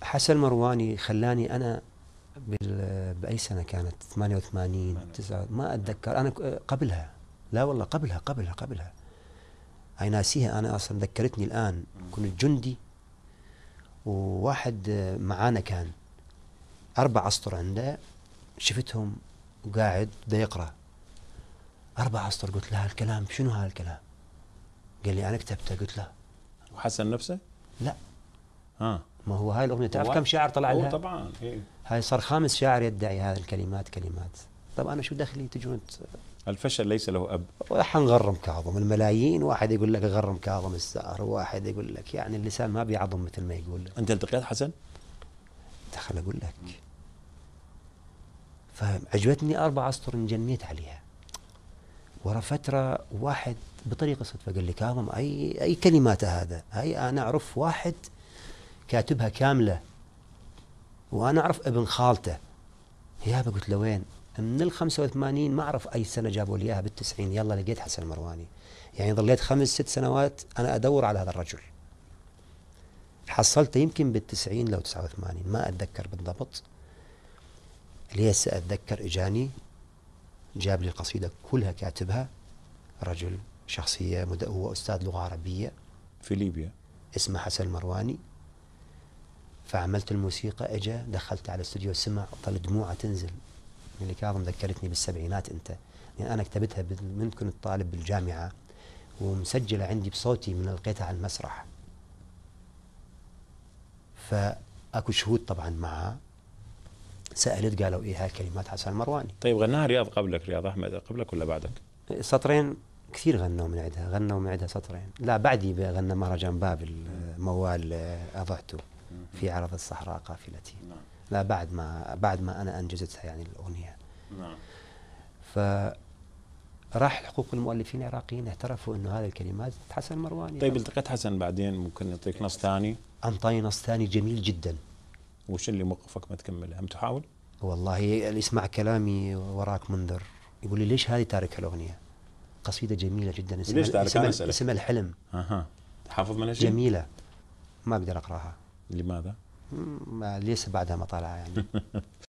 حسن مرواني خلاني أنا بأي سنة كانت 88 9 ما أتذكر أنا قبلها. لا والله قبلها هاي ناسيها أنا أصلا. ذكرتني الآن كنت جندي وواحد معانا كان 4 أسطر عنده، شفتهم وقاعد بده يقرأ 4 أسطر. قلت له هالكلام شنو هالكلام؟ قال لي أنا كتبته. قلت له وحسن نفسه؟ لا. ما هو هاي الأغنية تعرف كم شاعر طلع لها؟ طبعا إيه؟ هاي صار 5 شاعر يدعي هذه الكلمات كلمات. طب أنا شو دخلي تجون الفشل ليس له أب. حنغرم كاظم الملايين، واحد يقول لك غرم كاظم الساهر، وواحد يقول لك يعني اللسان ما بيعظم مثل ما يقول. أنت التقيت حسن؟ دخل أقول لك فعجبتني 4 أسطر انجنيت عليها. ورا فترة واحد بطريقة صدفة قال لي كاظم أي كلمات هذا؟ هاي أنا أعرف واحد كاتبها كاملة وأنا أعرف ابن خالته. يابا قلت له وين؟ من 85 ما أعرف أي سنة جابوا لي إياها بال90. يلا لقيت حسن مرواني. يعني ظليت 5 6 سنوات أنا أدور على هذا الرجل. حصلته يمكن بال90 لو 89 ما أتذكر بالضبط. اللي هسه أتذكر إجاني جاب لي القصيدة كلها كاتبها. رجل شخصية هو أستاذ لغة عربية في ليبيا اسمه حسن مرواني. فعملت الموسيقى، اجا دخلت على الاستوديو سمع طل دموعه تنزل. اللي كاظم ذكرتني بالسبعينات انت. يعني انا كتبتها من كنت طالب بالجامعه ومسجله عندي بصوتي من لقيتها على المسرح. فاكو شهود طبعا معها. سالت قالوا ايه هاي كلمات حسن مرواني. طيب غناها رياض قبلك؟ رياض أحمد قبلك ولا بعدك؟ سطرين كثير غنوا من عندها سطرين. لا بعدي غنى مهرجان بابل موال أضعته في عرض الصحراء قافلتي. لا بعد ما أنا أنجزتها يعني الأغنية. فراح حقوق المؤلفين العراقيين اعترفوا إنه هذه الكلمات حسن مرواني. طيب التقيت حسن بعدين ممكن يعطيك نص ثاني؟ أنطاني نص ثاني جميل جدا. وش اللي موقفك ما تكملها؟ هم تحاول؟ والله اللي يسمع كلامي وراك منذر يقول لي ليش هذه تارك الأغنية؟ قصيدة جميلة جدا اسمها الحلم. حافظ منها شيء؟ جميلة ما أقدر أقرأها. لماذا؟ ليس بعدها مطالعة يعني.